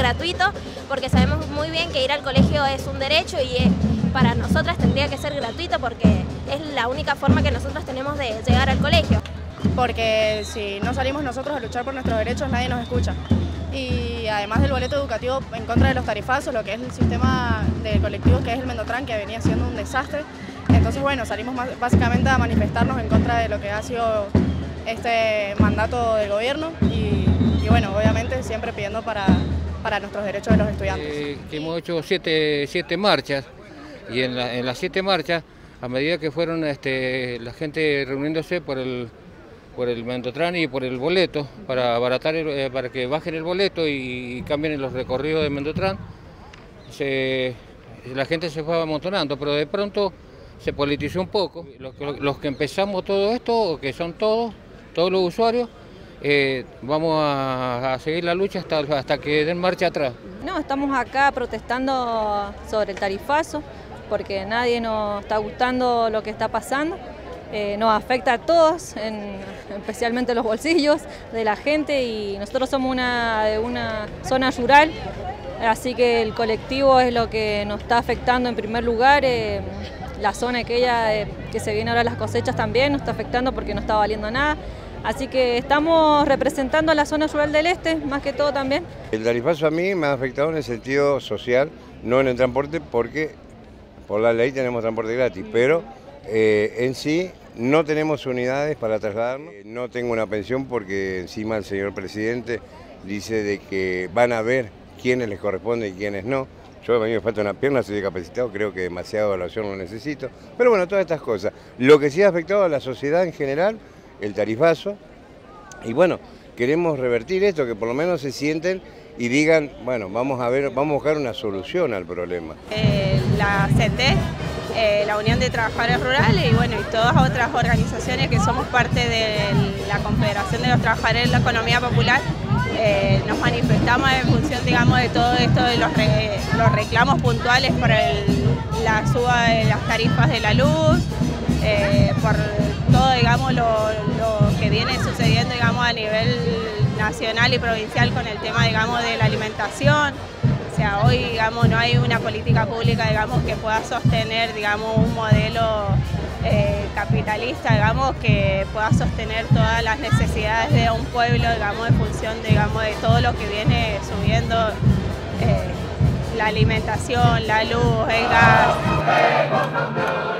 gratuito, porque sabemos muy bien que ir al colegio es un derecho y para nosotras tendría que ser gratuito porque es la única forma que nosotros tenemos de llegar al colegio. Porque si no salimos nosotros a luchar por nuestros derechos, nadie nos escucha. Y además del boleto educativo en contra de los tarifazos, lo que es el sistema de colectivos que es el Mendotran, que venía siendo un desastre. Entonces, bueno, salimos básicamente a manifestarnos en contra de lo que ha sido este mandato del gobierno y bueno, obviamente siempre pidiendo para nuestros derechos de los estudiantes. Hemos hecho siete marchas y en las 7 marchas, a medida que fueron la gente reuniéndose por el Mendotran y por el boleto, para abaratar, para que bajen el boleto y cambien los recorridos de Mendotran, la gente se fue amontonando, pero de pronto se politizó un poco. Los que empezamos todo esto, que son todos los usuarios, vamos a seguir la lucha hasta que den marcha atrás. No, estamos acá protestando sobre el tarifazo, porque nadie nos está gustando lo que está pasando. Nos afecta a todos, especialmente los bolsillos de la gente, y nosotros somos de una zona rural, así que el colectivo es lo que nos está afectando en primer lugar. La zona aquella que se viene ahora las cosechas también nos está afectando porque no está valiendo nada. Así que estamos representando a la zona rural del este, más que todo también. El tarifazo a mí me ha afectado en el sentido social, no en el transporte, porque por la ley tenemos transporte gratis, pero en sí no tenemos unidades para trasladarnos. No tengo una pensión porque encima el señor presidente dice de que van a ver quiénes les corresponde y quiénes no. Yo a mí me falta una pierna, soy discapacitado, creo que demasiada evaluación lo necesito. Pero bueno, todas estas cosas. Lo que sí ha afectado a la sociedad en general, el tarifazo. Y bueno, queremos revertir esto, que por lo menos se sienten y digan, bueno, vamos a buscar una solución al problema. La CT, la Unión de Trabajadores Rurales y bueno, y todas otras organizaciones que somos parte de la Confederación de los Trabajadores de la Economía Popular, nos manifestamos en función, digamos, de todo esto, de los reclamos puntuales por la suba de las tarifas de la luz, por todo, digamos, lo que viene sucediendo, digamos, a nivel nacional y provincial con el tema, digamos, de la alimentación. O sea, hoy, digamos, no hay una política pública, digamos, que pueda sostener, digamos, un modelo capitalista, digamos, que pueda sostener todas las necesidades de un pueblo, digamos, en función, digamos, de todo lo que viene subiendo, la alimentación, la luz, el gas.